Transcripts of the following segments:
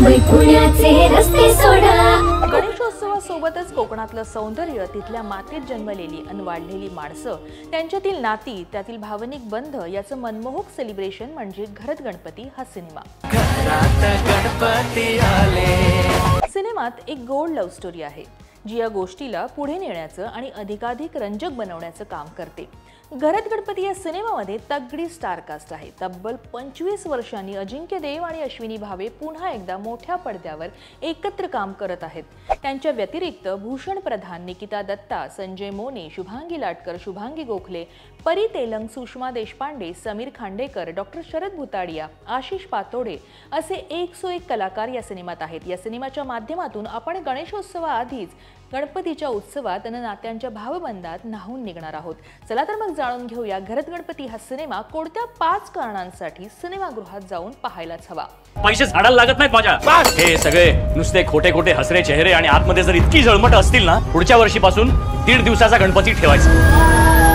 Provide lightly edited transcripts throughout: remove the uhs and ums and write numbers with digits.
मुंबई पुण्याचे रस्ते सोडा। गणेशोत्सवासोबतच कोकणातलं सौंदर्य, तिथल्या मातीत जन्मलेली अन वाढलेली माणसं, त्यांच्यातील नाती, त्यातील भावनिक बंध याचं मनमोहक सेलिब्रेशन म्हणजे घरात गणपती हा सिनेमा। सिनेमात एक गोड लव्ह स्टोरी आहे जी या गोष्टीला पुढे नेण्याचं आणि अधिकाधिक रंजक बनवण्याचं काम करते। घरात गणपती या सिनेमामध्ये तगडी स्टार कास्ट आहे। तब्बल 25 वर्षांनी अजिंक्य देव आणि अश्विनी भावे पुन्हा एकदा मोठ्या पडद्यावर एकत्र काम करत आहेत। त्यांच्या व्यतिरिक्त भूषण प्रधान, निकिता दत्ता, संजय मोने, शुभांगी लाटकर, शुभांगी गोखले, परी तेलंग, सुषमा देशपांडे, समीर खांडेकर, डॉक्टर शरद भुताडिया, आशिष पातोडे असे 101 कलाकार या सिनेमात आहेत। या सिनेमाच्या माध्यमातून आपण गणेशोत्सवाआधीच गणपतीच्या उत्सवात आणि नात्यांच्या भावबंधात न्हाऊन निघणार आहोत। चला तर मग जाणून घेऊया घरात गणपती हा सिनेमा कोणत्या 5 कारणांसाठी सिनेमागृहात जाऊन पाहायलाच हवा। पैसे झाडाला लागत नाहीत माझ्या। हे सगळे नुसते खोटे खोटे हसरे चेहरे आणि आतमध्ये जर इतकी जळमट असतील ना, पुढच्या वर्षीपासून 1.5 दिवसाचा गणपती ठेवायचा।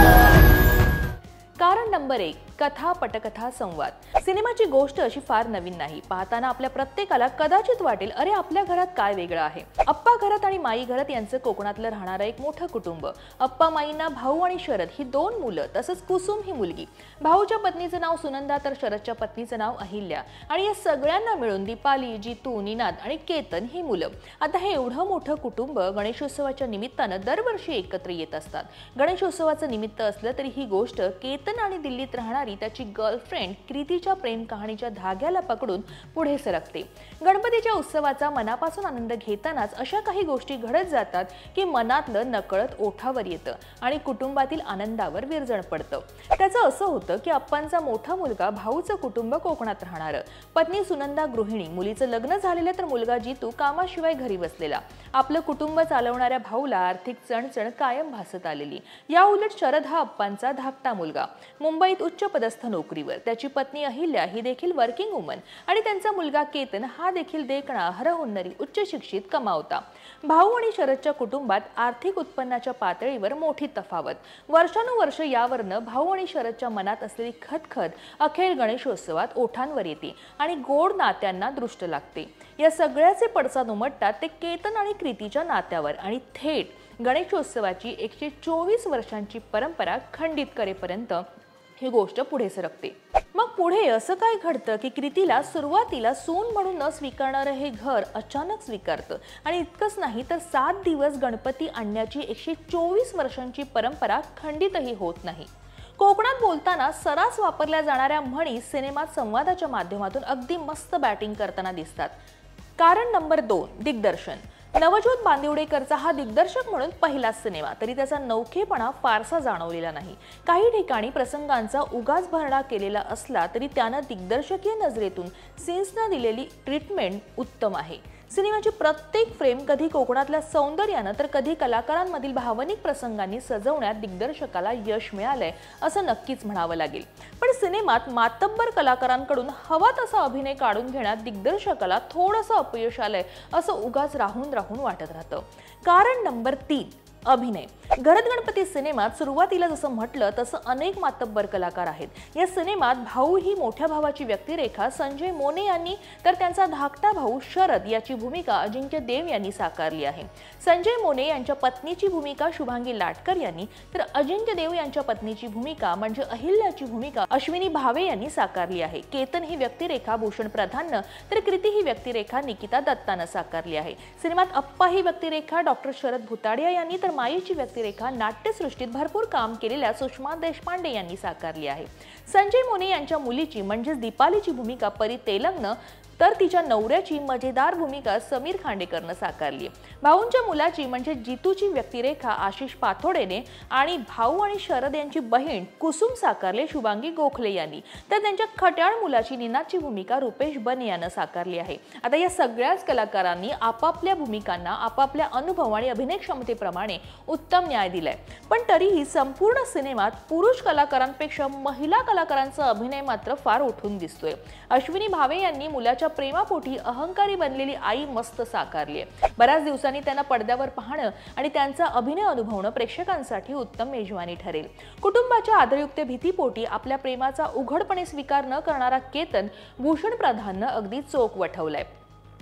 कारण नंबर 1, कथा पटकथा संवाद। सिनेमाची गोष्ट अशी फार नवीन नाही। पाहताना आपल्या प्रत्येकाला कदाचित वाटेल, अरे आपल्या घरात काय वेगळं आहे। अप्पा घरात आणि माई घरात यांचं कोकणातलं राहणारं एक मोठं कुटुंब। अप्पा माईंना भाऊ आणि शरद ही 2 मुलं, तसंच कुसुम ही मुलगी। भाऊच्या पत्नीचं नाव सुनंदा तर शरदच्या पत्नीचं नाव अहिल्या। आणि या सगळ्यांना मिळून दीपाली, जितू, निनाद आणि केतन ही मुलं। आता हे एवढं मोठं कुटुंब गणेशोत्सवाच्या निमित्तानं दरवर्षी एकत्र येत असतात। गणेशोत्सवाचं निमित्त असलं तरी ही गोष्ट केतन आणि दिल्लीत राहणारी त्याची गर्लफ्रेंड कृतीच्या प्रेम कहाणीच्या धाग्याला पकडून पुढे सरकते। गणपतीच्या उत्सवाचा मनापासून आनंद घेतानाच अशा काही गोष्टी घडत जातात की मनातलं नकळत ओठावर येतं आणि कुटुंबातील आनंदावर विरजण पडतं। त्याचं असं होतं की अप्पांचा मोठा मुलगा भाऊचं कुटुंब कोकणात राहणारं, पत्नी सुनंदा गृहिणी, मुलीचं लग्न झालेलं तर मुलगा जितू कामाशिवाय घरी बसलेला। आपलं कुटुंब चालवणाऱ्या भाऊला आर्थिक चणचण कायम भासत आलेली। या उलट शरद हा अप्पांचा धाकटा मुलगा, मुंबईत उच्च पदस्थ नोकरीवर, त्याची पत्नी अहिल्या ही देखील वर्किंग वुमन आणि त्यांचा मुलगा केतन हा देखील देखणा हरहुन्नरी उच्च शिक्षित कमावता। भाऊ आणि शरदच्या कुटुंबात आर्थिक उत्पन्नाच्या पातळीवर मोठी तफावत। वर्षानुवर्ष यावरनं भाऊ आणि शरदच्या मनात असलेली खतखत अखेर गणेशोत्सवात ओठांवर येते आणि गोड नात्यांना दृष्ट लागते। या सगळ्याचे पडसाद उमटतात ते केतन आणि कृतीच्या नात्यावर आणि थेट गणेशोत्सवाची 124 वर्षांची परंपरा खंडित करेपर्यंत ही गोष्ट पुढे सरकते। मग पुढे असं काय घडतं की कृतीला सुरुवातीला सून म्हणून न स्वीकारणारं हे घर अचानक स्वीकारतं आणि इतकंच नाही तर 7 दिवस गणपती आणण्याची 124 वर्षांची परंपरा खंडितही होत नाही। कोकणात बोलताना सरास वापरल्या जाणाऱ्या म्हणी सिनेमात संवादाच्या माध्यमातून अगदी मस्त बॅटिंग करताना दिसतात। कारण नंबर 2, दिग्दर्शन। नवज्योत बांदिवडेकरचा हा दिग्दर्शक म्हणून पहिलाच सिनेमा, तरी त्याचा नौखेपणा फारसा जाणवलेला नाही। काही ठिकाणी प्रसंगांचा उगाच भरणा केलेला असला तरी त्यानं दिग्दर्शकीय नजरेतून सीन्सना दिलेली ट्रीटमेंट उत्तम आहे। सिनेमाची प्रत्येक फ्रेम कधी कोकणातल्या सौंदर्यानं तर कधी कलाकारांमधील भावनिक प्रसंगांनी सजवण्यात दिग्दर्शकाला यश मिळालंय असं नक्कीच म्हणावं लागेल। पण सिनेमात मातब्बर कलाकारांकडून हवा तसा अभिनय काढून घेण्यात दिग्दर्शकाला थोडंसं अपयश आलंय असं उगाच राहून वाटत राहतं। कारण नंबर 3, अभिनय। घरात गणपती सिनेमात सुरुवातीला जसं म्हटलं तसं अनेक मातब्बर कलाकार आहेत। या सिनेमात भाऊ ही मोठ्या भावाची व्यक्तिरेखा संजय मोने यांनी तर त्यांचा धाकटा भाऊ शरद याची भूमिका अजिंक्य देव यांनी साकारली आहे। संजय मोने यांच्या पत्नीची भूमिका शुभांगी लाटकर यांनी तर अजिंक्य देव यांच्या पत्नीची भूमिका म्हणजे अहिल्याची भूमिका अश्विनी भावे यांनी साकारली आहे। केतन ही व्यक्तिरेखा भूषण प्रधाननं तर कृती ही व्यक्तिरेखा निकिता दत्तानं साकारली आहे। सिनेमात अप्पा ही व्यक्तिरेखा डॉक्टर शरद भुताडिया यांनी तर माईची व्यक्तिरेखा नाट्यसृष्टीत भरपूर काम केलेल्या सुषमा देशपांडे यांनी साकारली आहे। संजय मोने यांच्या मुलीची म्हणजेच दीपालीची भूमिका परी तेलंगनं तर तिच्या नवऱ्याची मजेदार भूमिका समीर खांडेकरनं साकारली आहे। भाऊंच्या मुलाची म्हणजे जितूची व्यक्तिरेखा आशिष पातोडेने आणि भाऊ आणि शरद यांची बहीण कुसुम साकारले शुभांगी गोखले यांनी तर त्यांच्या खट्याळ मुलाची निनादची भूमिका रुपेश बने यानं साकारली आहे। आता या सगळ्याच कलाकारांनी आपापल्या भूमिकांना आपापल्या अनुभव आणि अभिनय क्षमतेप्रमाणे उत्तम न्याय दिलाय। पण तरीही संपूर्ण सिनेमात पुरुष कलाकारांपेक्षा महिला कलाकारांचा अभिनय मात्र फार उठून दिसतोय। अश्विनी भावे यांनी मुलाच्या प्रेमापोटी अहंकारी बनलेली आई मस्त साकारली आहे। बऱ्याच दिवसांनी त्यांना पडद्यावर पाहणं आणि त्यांचा अभिनय अनुभवणं प्रेक्षकांसाठी उत्तम मेजवानी ठरेल। कुटुंबाच्या आदरयुक्त भीतीपोटी आपल्या प्रेमाचा उघडपणे स्वीकार न करणारा केतन भूषण प्रधाननं अगदी चोख वठवलाय।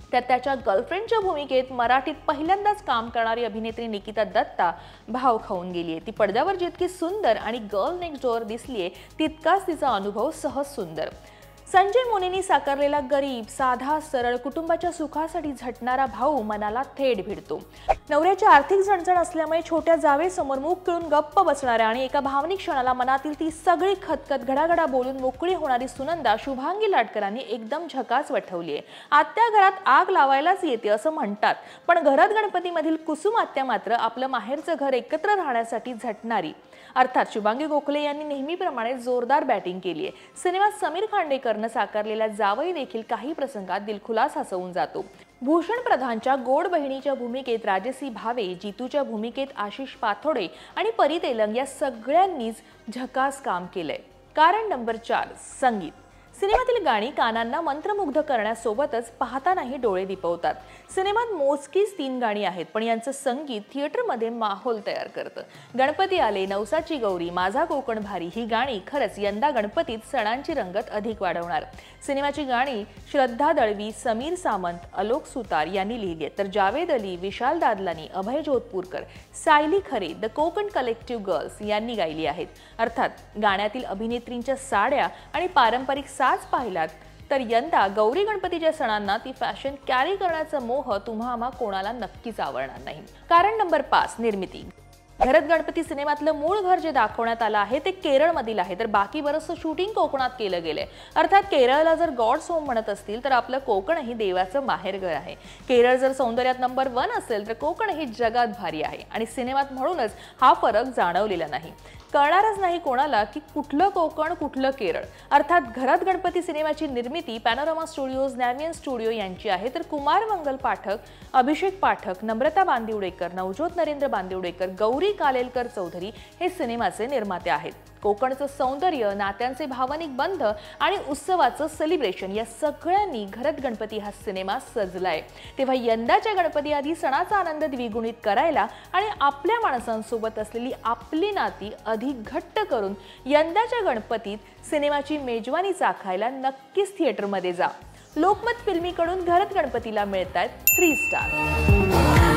त्यात त्याच्या गर्लफ्रेंडच्या भूमिकेत मराठीत पहिल्यांदाच काम करणारी अभिनेत्री निकिता दत्ता भाव खाऊन गेलीये. ती पडद्यावर जितकी सुंदर आणि गर्ल नेक्स्ट डोअर दिसलीये तितकाच तिचा अनुभव सहज सुंदर. संजय मोनेनी साकारलेला गरीब, साधा, सरळ, कुटुंबाच्या सुखासाठी झटणारा भाऊ मनाला थेट भिडतो. नवऱ्याची आर्थिक झणझण असल्यामुळे छोट्या जावेसमोर मुख गिळून गप्प बसणाऱ्या आणि एका भावनिक क्षणाला मनातील ती सगळी खतखत घडाघडा बोलून मोकळी होणारी सुनंदा शुभांगी लाटकरांनी एकदम झकास वठवलीये. आत्या घरात आग लावायलाच येते असं म्हणतात, पण घरात गणपतीमधील कुसुम आत्या मात्र आपलं माहेरचं घर एकत्र राहण्यासाठी झटणारी. अर्थात शुभांगी गोखले यांनी नेहमीप्रमाणे जोरदार बॅटिंग केली आहे. सिनेमात समीर खांडेकरनं साकारलेला जावई देखील काही प्रसंगात दिलखुलास हसवून जातो. भूषण प्रधानच्या गोड बहिणीच्या भूमिकेत राजसी भावे, जितूच्या भूमिकेत आशिष पाथोडे आणि परी तेलंग या सगळ्यांनीच झकास काम केलंय. कारण नंबर 4, संगीत. सिनेमातील गाणी कानांना मंत्रमुग्ध करण्यासोबतच पाहतानाही डोळे दिपवतात. सिनेमात मोजकीच 3 गाणी आहेत, पण यांचं संगीत थिएटरमध्ये माहोल तयार करतं. गणपती आले, नवसाची गौरी, माझा कोकण भारी ही गाणी खरंच यंदा गणपतीत सणांची रंगत अधिक वाढवणार. सिनेमाची गाणी श्रद्धा दळवी, समीर सामंत, अलोक सुतार यांनी लिहिली आहेत, तर जावेद अली, विशाल दादलानी, अभय जोधपूरकर, सायली खरे, द कोकण कलेक्टिव्ह गर्ल्स यांनी गायली आहेत. अर्थात गाण्यातील अभिनेत्रींच्या साड्या आणि पारंपरिक साज पाहिलात तर यंदा गौरी गणपतीच्या सणांना ती फॅशन कॅरी करण्याचा मोह तुम्हा कोणाला नक्कीच आवडणार नाही. कारण नंबर 5, निर्मिती. घरात गणपती सिनेमातलं मूळ घर जे दाखवण्यात आलं आहे ते केरळमधील आहे, तर बाकी बरंचसं शूटिंग कोकणात केलं गेलंय. अर्थात केरळला जर गॉड्स होम म्हणत असतील तर आपलं कोकणही देवाचं माहेरघर आहे. केरळ जर सौंदर्यात नंबर 1 असेल तर कोकणही जगात भारी आहे आणि सिनेमात म्हणूनच हा फरक जाणवलेला नाही. कळणारच नाही कोणाला की कुठलं कोकण कुठलं केरळ. अर्थात घरात गणपती सिनेमाची निर्मिती पॅनोरमा स्टुडिओज, नॅवियन स्टुडिओ यांची आहे, तर कुमार मंगल पाठक, अभिषेक पाठक, नम्रता बांदिवडेकर, नवज्योत नरेंद्र बांदिवडेकर, गौरी कालेलकर चौधरी हे सिनेमाचे निर्माते आहेत. कोकणचं सौंदर्य, नात्यांचे भावनिक बंध आणि उत्सवाचं सेलिब्रेशन या सगळ्यांनी घरात गणपती हा सिनेमा सजलाय. तेव्हा यंदाच्या गणपती आधी सणाचा आनंद द्विगुणित करायला आणि आपल्या माणसांसोबत असलेली आपली नाती अधिक घट्ट करून यंदाच्या गणपतीत सिनेमाची मेजवानी चाखायला नक्कीच थिएटरमध्ये जा. लोकमत फिल्मीकडून घरात गणपतीला मिळतायत 3 स्टार.